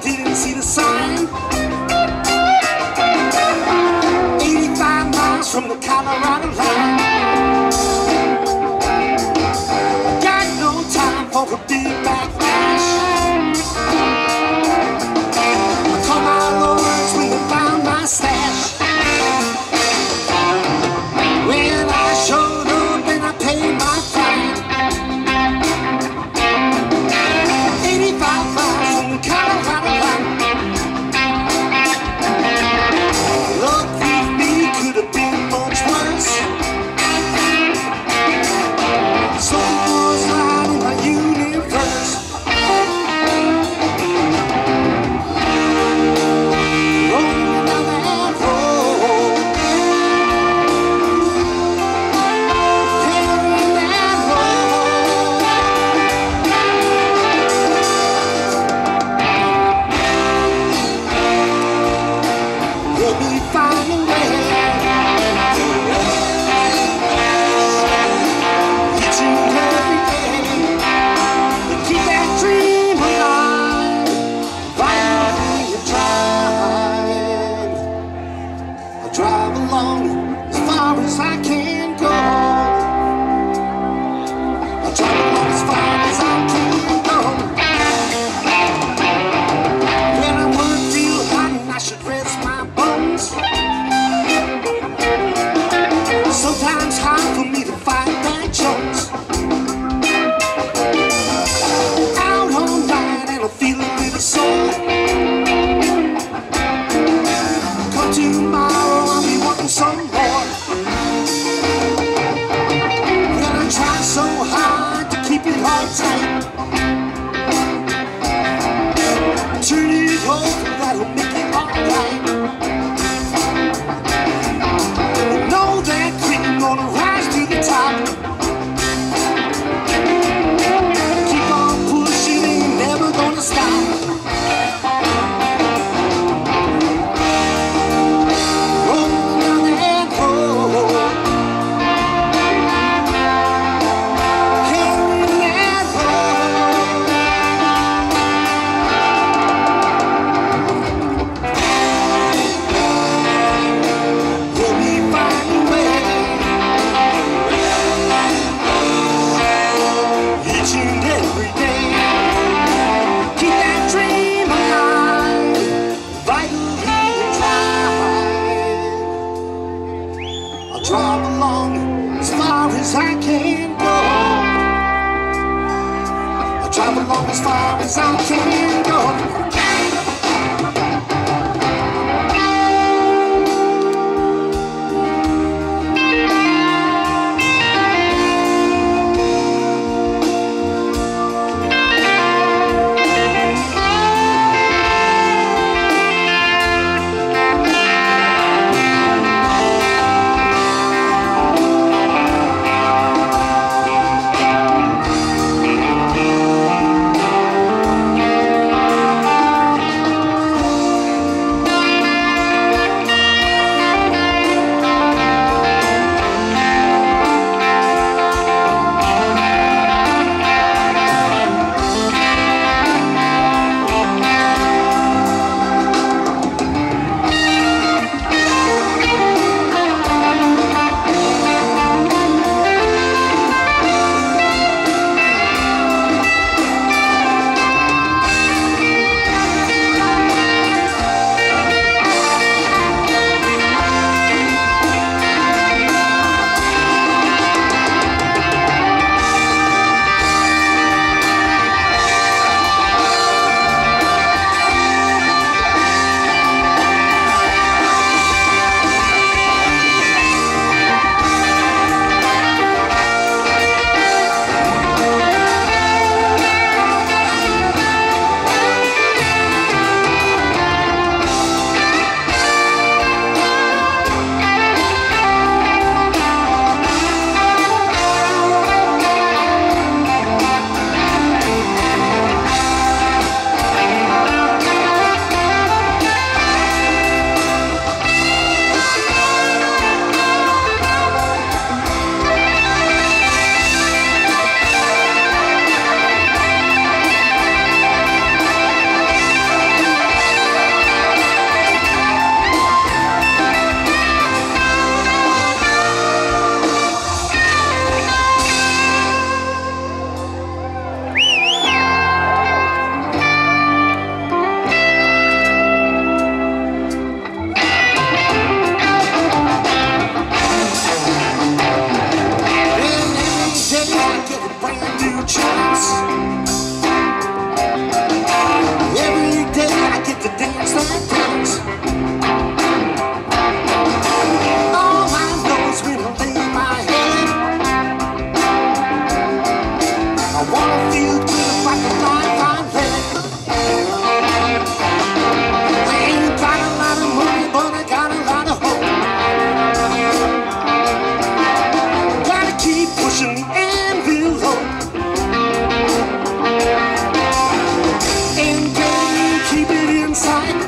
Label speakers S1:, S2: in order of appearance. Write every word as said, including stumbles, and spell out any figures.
S1: didn't see the sign. eighty-five miles from the Colorado line. Got no time for a big backlash. I call my lords when they found my stash. When I showed up and I paid my fine. eighty-five miles from the Colorado line. Luck with me could have been much worse. Soul was right in my universe. Rolling down that road, carrying that load. Let me find a way. Each and every day, to keep that dream alive. Finally you drive. I drive along as far as I can go. I drive along as far as I can go. When I work real hard and I should rest my bones. Sometimes hard for me to fight that Jones. Out all night and I feel a little sore. Come tomorrow, I'll be wanting some more. When I try so hard to keep it all tight, turn it over, that'll make it alright. Know that cream gonna rise to the top. Keep on pushing, ain't never gonna stop. Rolling down that road, carrying that load. Let me find a way. Each and every day, keep that dream alive. Vitally drive. I'll drive along as far as I can go. I'll drive along as far as I can go. inside.